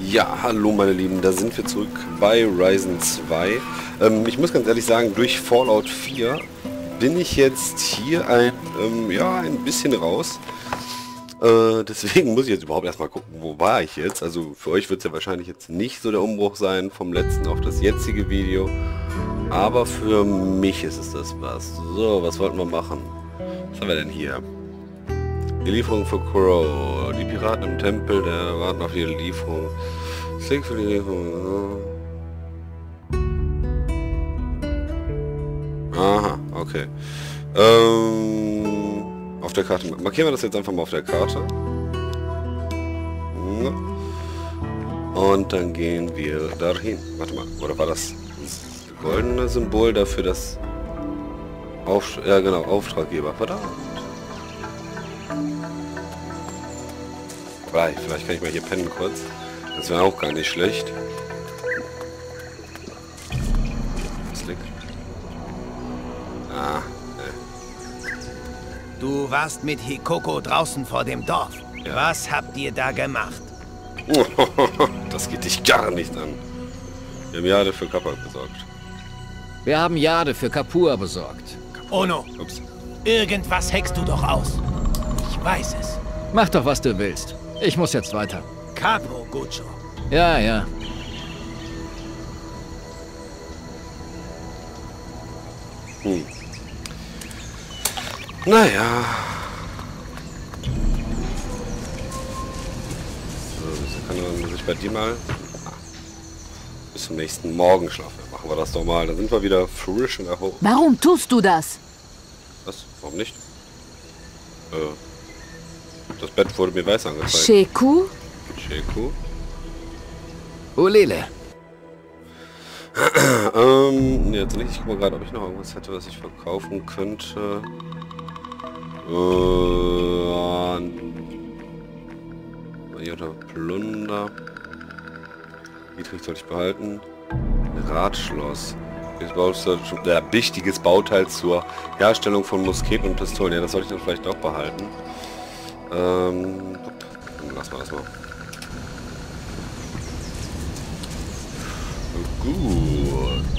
Ja, hallo meine Lieben, da sind wir zurück bei Ryzen 2. Ich muss ganz ehrlich sagen, durch Fallout 4 bin ich jetzt hier ein bisschen raus. Deswegen muss ich jetzt überhaupt erstmal gucken, wo war ich jetzt. Also für euch wird es ja wahrscheinlich jetzt nicht so der Umbruch sein vom letzten auf das jetzige Video. Aber für mich ist es das was. So, was wollten wir machen? Was haben wir denn hier? Die Lieferung für Crow. Die Piraten im Tempel, der warten auf ihre Lieferung. Klick für die Lieferung. Aha, okay. Auf der Karte. Markieren wir das jetzt einfach mal auf der Karte. Und dann gehen wir dahin. Warte mal, oder war das goldene Symbol dafür, dass ja genau, Auftraggeber, verdammt. Vielleicht kann ich mal hier pennen kurz. Das wäre auch gar nicht schlecht. Was liegt? Ah, ne. Du warst mit Hikoko draußen vor dem Dorf. Ja. Was habt ihr da gemacht? Das geht dich gar nicht an. Wir haben Jade für Kappa besorgt. Wir haben Jade für Kapua besorgt. Ono, Ups. irgendwas hackst du doch aus. Ich weiß es. Mach doch, was du willst. Ich muss jetzt weiter. Capo, Guccio. Ja, ja. Naja. So, muss ich bei dir mal bis zum nächsten Morgenschlaf. Machen wir das doch mal. Dann sind wir wieder frisch und erholt. Warum tust du das? Was? Warum nicht? Das Bett wurde mir weiß angezeigt. Sheku? Sheku. Ulele. Jetzt nicht. Ich guck mal gerade, ob ich noch irgendwas hätte, was ich verkaufen könnte. Hier unter Plunder. Dietrich soll ich behalten. Radschloss. Wichtiges Bauteil zur Herstellung von Musketen und Pistolen. Ja, das sollte ich dann vielleicht auch behalten. Lass mal das mal. Gut.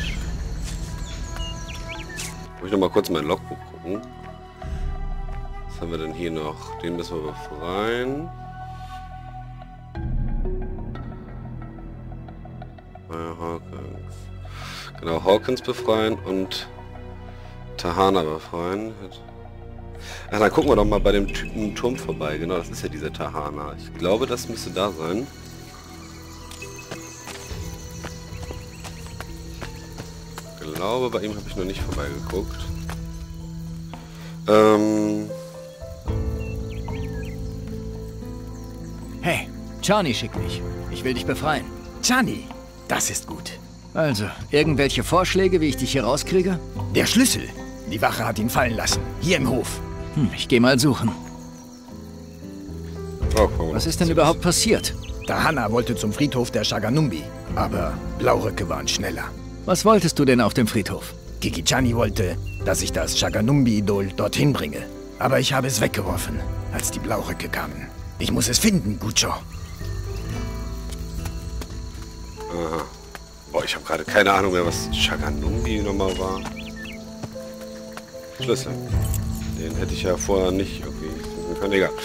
Muss ich noch mal kurz mein Logbuch gucken. Was haben wir denn hier noch? Den müssen wir befreien. Hawkins. Genau, Hawkins befreien und Tahana befreien. Ach, dann gucken wir doch mal bei dem Typen im Turm vorbei. Genau, das ist ja dieser Tahana. Ich glaube, das müsste da sein. Ich glaube, bei ihm habe ich noch nicht vorbeigeguckt. Hey, Chani schickt mich. Ich will dich befreien. Gianni, das ist gut. Also, irgendwelche Vorschläge, wie ich dich hier rauskriege? Der Schlüssel. Die Wache hat ihn fallen lassen. Hier im Hof. Ich gehe mal suchen. Oh, Was ist denn überhaupt passiert? Tahana wollte zum Friedhof der Shaganumbi, aber Blauröcke waren schneller. Was wolltest du denn auf dem Friedhof? Kiki-Chani wollte, dass ich das Shaganumbi-Idol dorthin bringe. Aber ich habe es weggeworfen, als die Blauröcke kamen. Ich muss es finden, Guccio. Aha. Boah, ich habe gerade keine Ahnung mehr, was Shaganumbi nochmal war. Schlüssel. Den hätte ich ja vorher nicht irgendwie finden können. Egal.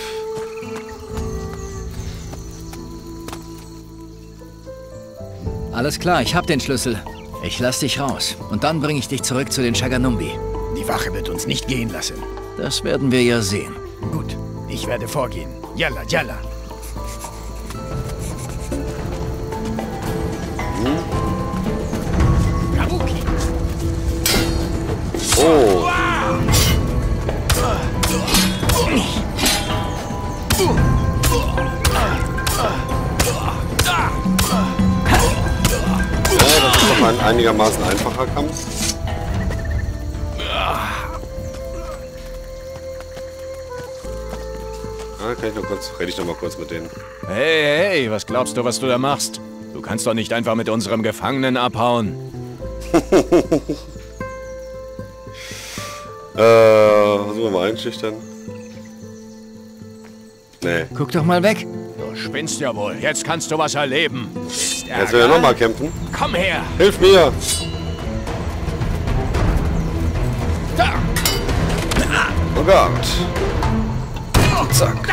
Alles klar, ich hab den Schlüssel. Ich lass dich raus. Und dann bringe ich dich zurück zu den Shaganumbi. Die Wache wird uns nicht gehen lassen. Das werden wir ja sehen. Gut, ich werde vorgehen. Yalla, yalla. Kabuki. Oh! Ja, das ist doch ein einigermaßen einfacher Kampf. Kann ich noch kurz, rede ich noch mal kurz mit denen. Hey, hey, was glaubst du, was du da machst? Du kannst doch nicht einfach mit unserem Gefangenen abhauen. Versuchen wir mal einschüchtern. Nee. Guck doch mal weg. Du spinnst ja wohl. Jetzt kannst du was erleben. Jetzt will er nochmal kämpfen. Komm her! Hilf mir! Oh Gott! Zack!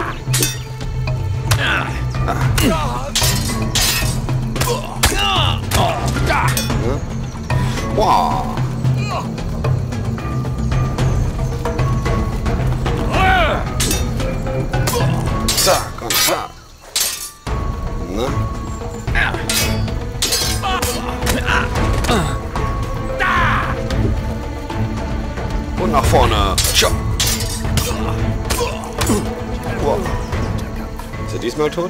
Wow! Zack und zack! Na? Und nach vorne! Schau! Wow. Ist er diesmal tot?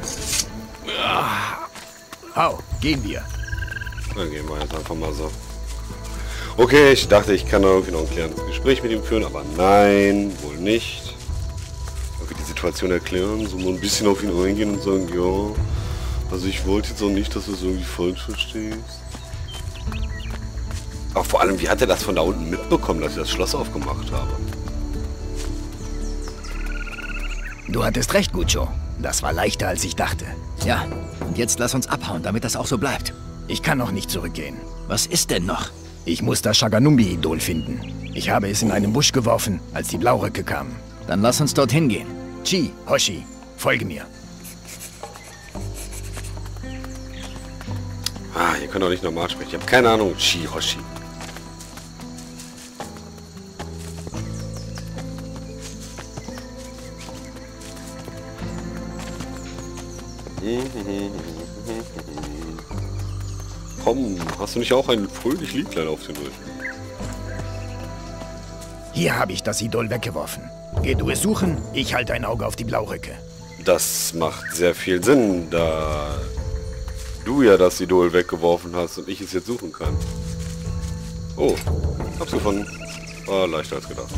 Hau, gehen wir. Dann gehen wir jetzt einfach mal so. Okay, ich dachte, ich kann da irgendwie noch ein klärendes Gespräch mit ihm führen, aber nein, wohl nicht. Irgendwie die Situation erklären, so mal ein bisschen auf ihn eingehen und sagen, ja, also ich wollte jetzt auch nicht, dass du es irgendwie falsch verstehst. Aber vor allem, wie hat er das von da unten mitbekommen, dass ich das Schloss aufgemacht habe? Du hattest recht, Gucho. Das war leichter, als ich dachte. Ja, und jetzt lass uns abhauen, damit das auch so bleibt. Ich kann noch nicht zurückgehen. Was ist denn noch? Ich muss das Shaganumbi-Idol finden. Ich habe es in einen Busch geworfen, als die Blauröcke kamen. Dann lass uns dorthin gehen. Chi, Hoshi, folge mir. Ah, ihr könnt doch nicht normal sprechen. Ich habe keine Ahnung. Chi, Hoshi. Komm, hast du nicht auch ein fröhlich Liedlein auf den Rücken? Hier habe ich das Idol weggeworfen. Geh du es suchen, ich halte ein Auge auf die Blauröcke. Das macht sehr viel Sinn, da du ja das Idol weggeworfen hast und ich es jetzt suchen kann. Oh, hab's gefunden. War leichter als gedacht.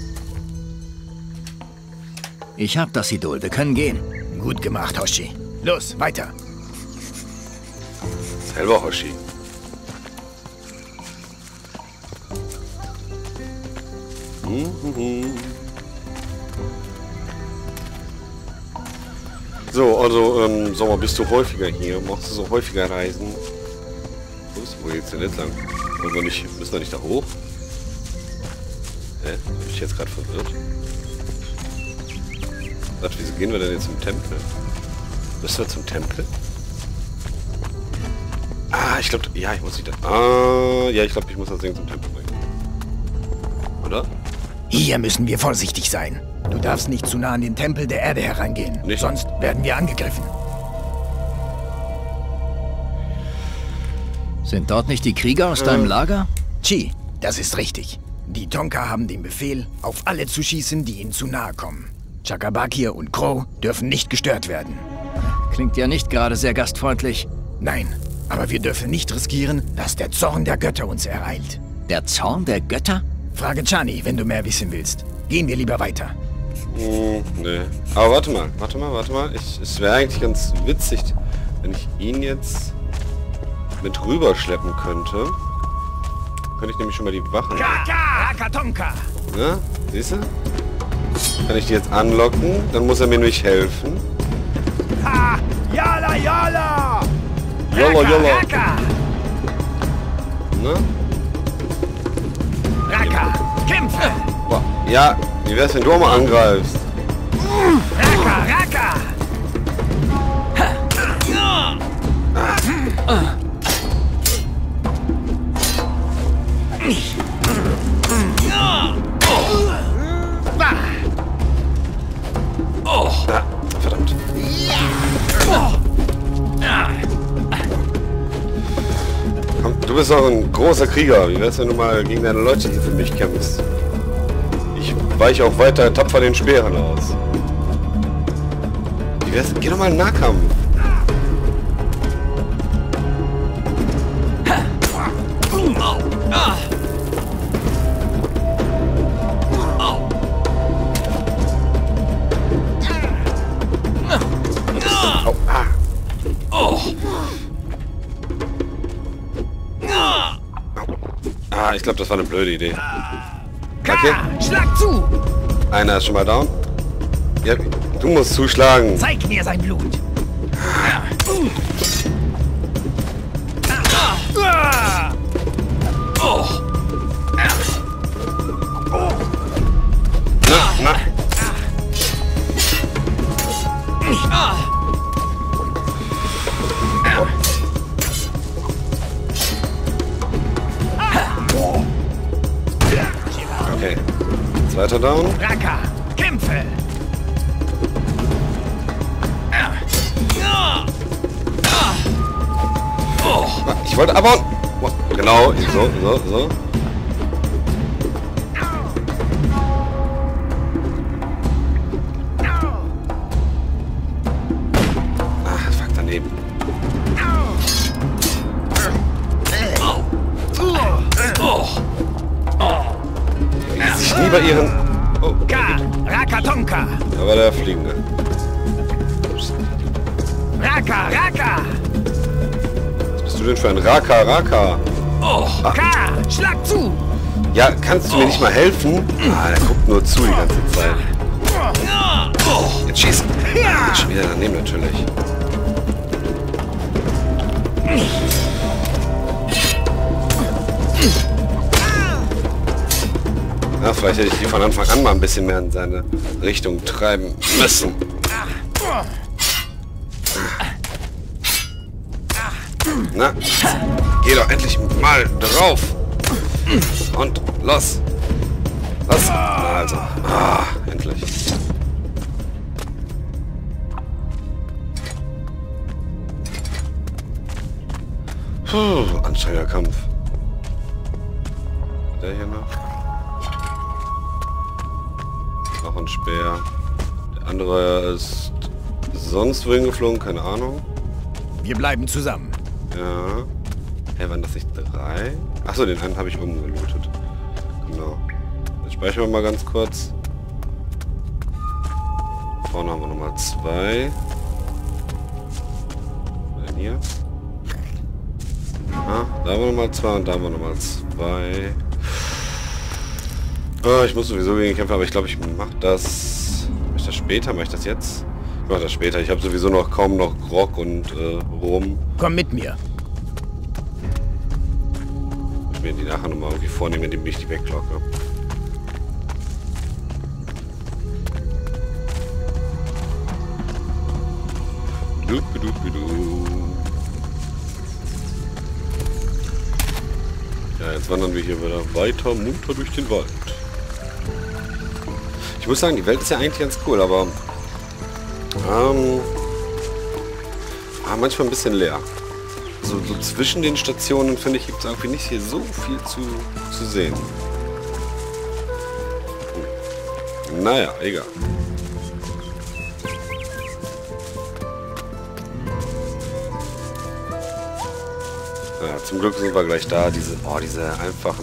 Ich hab das Idol, wir können gehen. Gut gemacht, Hoshi. Los, weiter. Selber Hoshi. So, also, sag mal, bist du häufiger hier? Machst du so häufiger Reisen? Wo geht's denn jetzt lang? Müssen wir nicht da hoch? Hä? Bin ich jetzt gerade verwirrt? Warte, wieso gehen wir denn jetzt zum Tempel? Müssen wir zum Tempel? Ah, ich glaube, ja, ich muss nicht da. Ah, ja, ich glaube, ich muss das Ding zum Tempel bringen. Oder? Hier müssen wir vorsichtig sein. Du darfst nicht zu nah an den Tempel der Erde herangehen. Nicht? Sonst werden wir angegriffen. Sind dort nicht die Krieger aus deinem Lager? Chi, das ist richtig. Die Tonka haben den Befehl, auf alle zu schießen, die ihnen zu nahe kommen. Chakabakir und Crow dürfen nicht gestört werden. Klingt ja nicht gerade sehr gastfreundlich. Nein, aber wir dürfen nicht riskieren, dass der Zorn der Götter uns ereilt. Der Zorn der Götter? Frage Chani, wenn du mehr wissen willst. Gehen wir lieber weiter. Nee. Aber warte mal. Es wäre eigentlich ganz witzig, wenn ich ihn jetzt mit rüberschleppen könnte. Könnte ich nämlich schon mal die Wachen... Rakatonka! Ne? Siehst du? Kann ich die jetzt anlocken? Dann muss er mir nämlich helfen. Ha! Yala, yala! Jolla. Raka! Ne? Raka! Kämpfe! Boah. Ja, wie wär's, wenn du auch mal angreifst? Raka! Ah, verdammt. Komm, du bist doch ein großer Krieger. Wie wär's, wenn du mal gegen deine Leute für mich kämpfst? Ich weiche auch weiter tapfer den Speeren aus. Wie wär's? Geh doch mal in den Nahkampf. Ich glaube, das war eine blöde Idee. Okay. Schlag zu! Einer ist schon mal down. Ja, Du musst zuschlagen. Zeig mir sein Blut. Na. Okay. Zweiter Down. Raka, kämpfe! Ich wollte aber... Genau, so. Ah, fuck, daneben. Die sich nie bei ihren... Oh, Rakatonka! da war der Fliegende. Raka! Was bist du denn für ein Raka? Ka! Schlag zu! Ja, kannst du mir nicht mal helfen? Ah, der guckt nur zu die ganze Zeit. Jetzt schießen. Jetzt schon wieder daneben natürlich. Ja, vielleicht hätte ich die von Anfang an mal ein bisschen mehr in seine Richtung treiben müssen. Na, geh doch endlich mal drauf. Und los. Los. Also. Ah, endlich. Puh, anstrengender Kampf. Der hier noch. Noch ein Speer. Der andere ist sonst wohin geflogen, keine Ahnung. Wir bleiben zusammen. Ja. Hey, waren das nicht 3? Achso, den einen habe ich umgelootet. Genau. Jetzt speichern wir mal ganz kurz. Vorne haben wir nochmal 2. Denn hier? Ah, da haben wir nochmal 2 und da haben wir nochmal 2. Oh, ich muss sowieso gegen kämpfen, aber ich glaube, ich mache das... Mache ich das später? Mache ich das jetzt? Ich mache das später. Ich habe sowieso noch kaum noch Grog und Rum. Komm mit mir. Ich mir die nachher nochmal irgendwie vornehmen, indem ich die weglocke. Ja, jetzt wandern wir hier wieder weiter munter durch den Wald. Ich muss sagen, die Welt ist ja eigentlich ganz cool, aber manchmal ein bisschen leer. So zwischen den Stationen, finde ich, gibt es irgendwie nicht hier so viel zu sehen. Naja, egal. Ja, zum Glück sind wir gleich da. Diese einfachen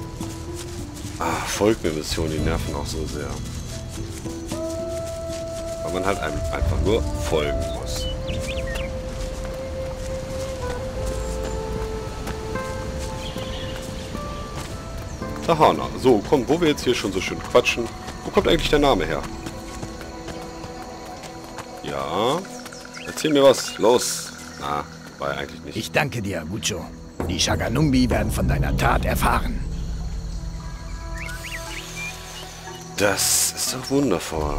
Folgt mir Missionen, die nerven auch so sehr. Weil man halt einfach nur folgen muss. Tahana. So, komm, wo wir jetzt hier schon so schön quatschen. Wo kommt eigentlich der Name her? Ja. Erzähl mir was. Los. Na, war ja eigentlich nicht. Ich danke dir, Gucho. Die Shaganumbi werden von deiner Tat erfahren. Das ist doch wundervoll.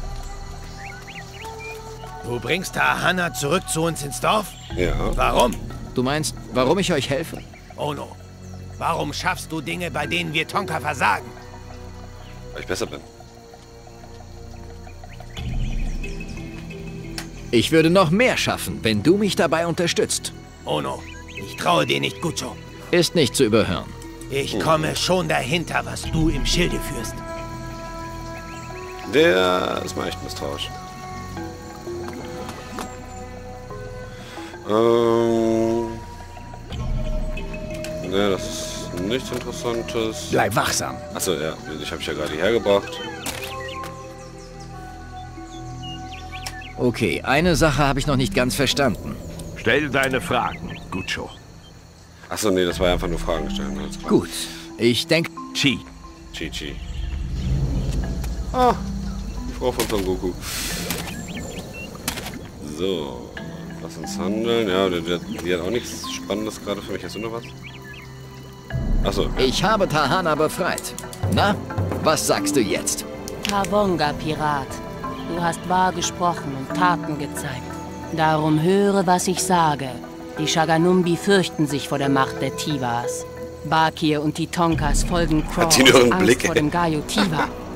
Du bringst Tahana zurück zu uns ins Dorf? Ja. Warum? Du meinst, warum ich euch helfe? Ono, warum schaffst du Dinge, bei denen wir Tonka versagen? Weil ich besser bin. Ich würde noch mehr schaffen, wenn du mich dabei unterstützt. Ono, ich traue dir nicht, Gucho. Ist nicht zu überhören. Ich komme schon dahinter, was du im Schilde führst. Der ist mal echt misstrauisch. Ne, das ist nichts Interessantes. Bleib wachsam. Achso, ja, ich habe dich ja gerade hierher gebracht. Okay, eine Sache habe ich noch nicht ganz verstanden. Stell deine Fragen, Gucho. Achso, nee, das war ja einfach nur Fragen stellen. Alles klar. Gut, ich denke... Chi. Chi-Chi. Ah, die Frau von Son Goku. So, lass uns handeln. Ja, die hat auch nichts Spannendes gerade für mich. Hast du noch was? Achso. Ich habe Tahana befreit. Na, was sagst du jetzt? Kawonga, Pirat. Du hast wahr gesprochen und Taten gezeigt. Darum höre, was ich sage. Die Shaganumbi fürchten sich vor der Macht der Tivas. Bakir und die Tonkas folgen Crow aus Angst vor dem Gaio Tiva.